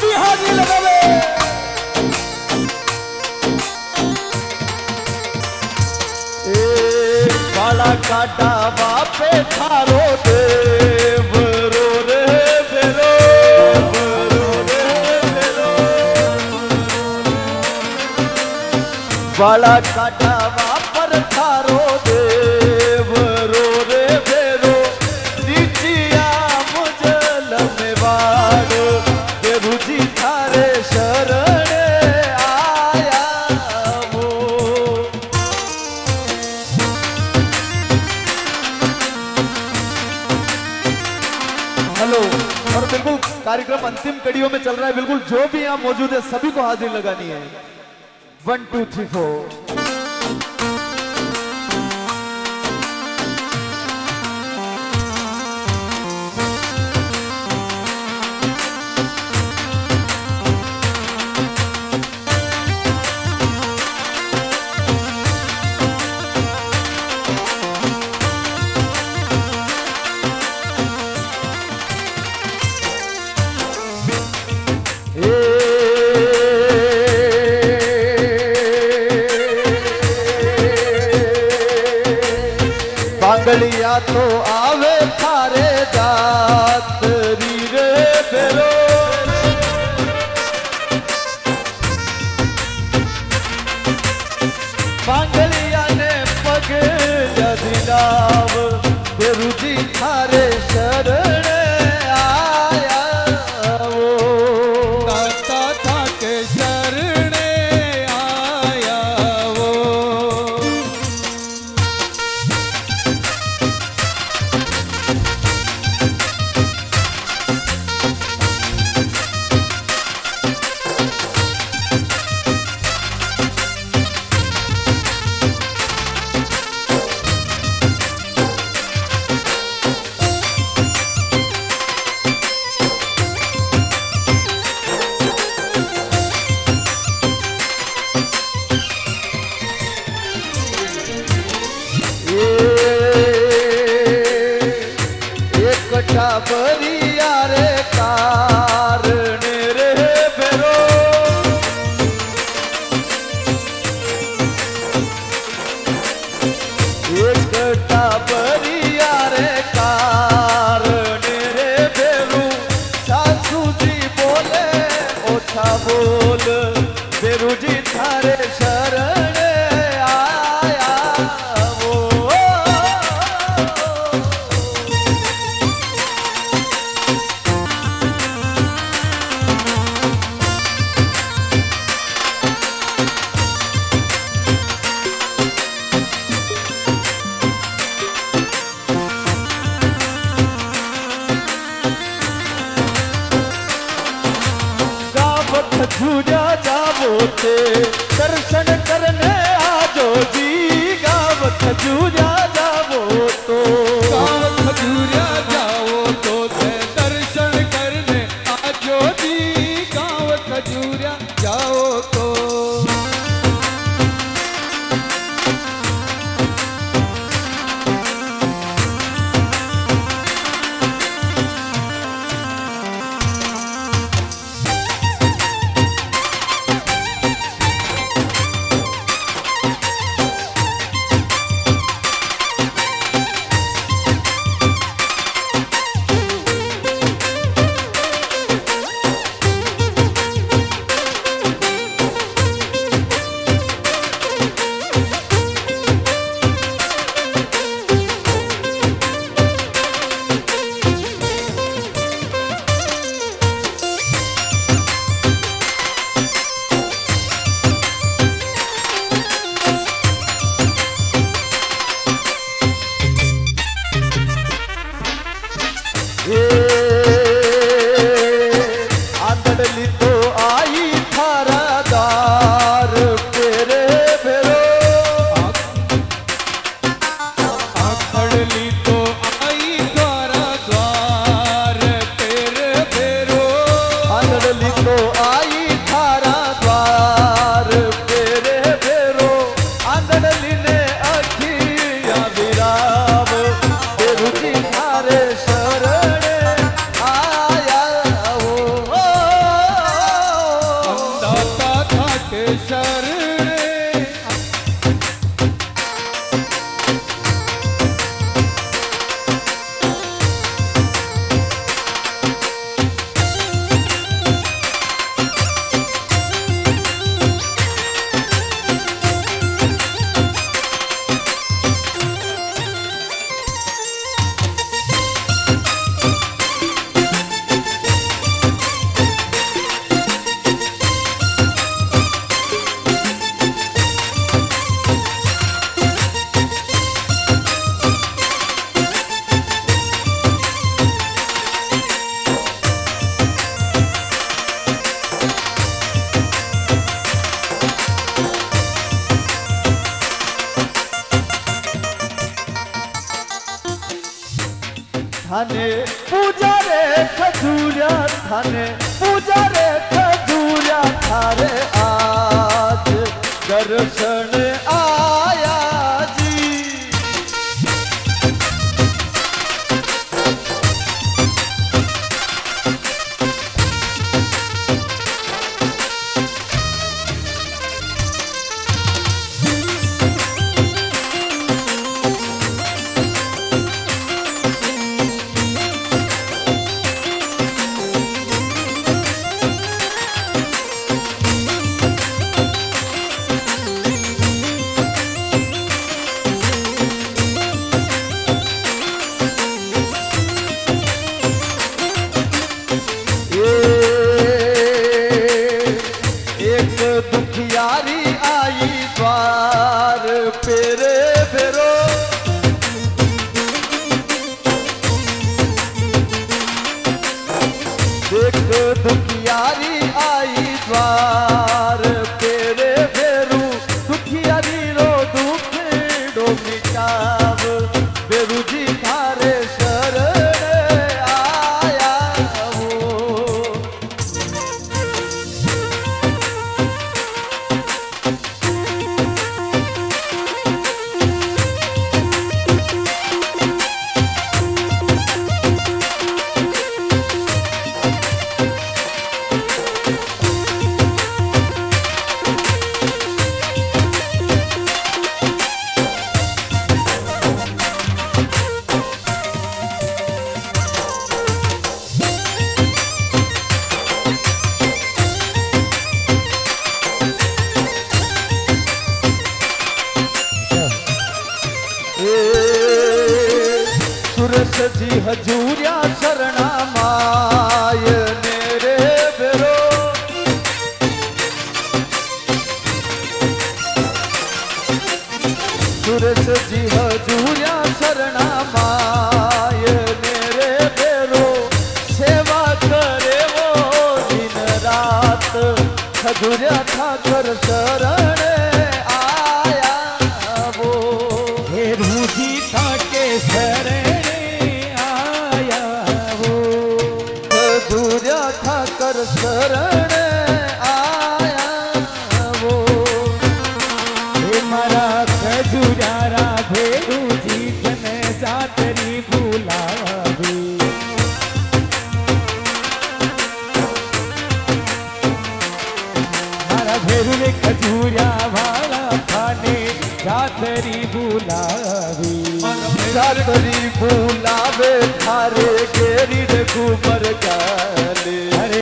भी हाजिर लगावे। बाला काटा बापे थारो देव रो रे बेरो बाला काटा बापर थारो देव रो रे बेरो नीचिया मुझल में वाड़ो देवू जी थारे शरण आया वो। हेलो, और बिल्कुल कार्यक्रम अंतिम कड़ियों में चल रहा है। बिल्कुल जो भी यहाँ मौजूद है सभी को हाजिर लगानी है। 1 2 3 4। बांगड़िया तो आवे थारे दातरी रे बेरो बांगड़िया ने पग जदिलाव देवू जी थारे शरण आया वो। दाता था के शरण आया वो। बरिया रे कारण रे बेरो एकटा बरिया रे कारण रे बेरू सासू जी बोले ओछा बोल बेरू जी थारे शरण आया वो। खजूरिया जावो ते दर्शन करने आजो जी। गाँव खजूरिया जावो तो गाँव खजूरिया जाओ तो ते दर्शन करने आजो जी। गाँव खजूरिया जाओ तो आंधड़ली तो आई थारा दार तेरे बेरो आंधड़ली तो आई थारा द्वार तेरे बेरो आंधड़ली तो आई थारा द्वार तेरे बेरो आंधड़ली ने अखियां विराव बेरू जी थारे शरण थाने पूजा रे खजूरिया थाने पूजा रे खजूरिया थारे आज दर्शन आया जी। दुखियारी आई द्वार पेरे बेरो देख दुखियारी आई द्वार पेरे बेरू दुखियारी रो दुख डो मिटाव बेरू जी थारे शरण आया हो। सुरस जी हजूरिया शरणा माय मेरे बेरो सुरस जी हजूरिया शरणा माय मेरे बेरो सेवा करे वो दिन रात हजूरिया ठाकर शरण आया वो। हे रूजी थाके शरण ठाकर शरण आया वो। हे मारा खजूरारा भेरू जी जने जातरी बुलावी मारा भेरू रे खजूरिया वाला थाने जातरी बुलावी जातरी बुलावे थारे गेरी रे घूमर का